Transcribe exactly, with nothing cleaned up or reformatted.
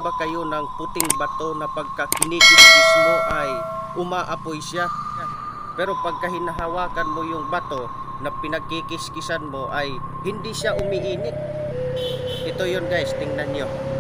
ba kayo ng puting bato na pagka kinikiskis mo ay umaapoy siya? Pero pagka hinahawakan mo yung bato na pinagkikiskisan mo ay hindi siya umiinit. Ito yun guys, tingnan nyo.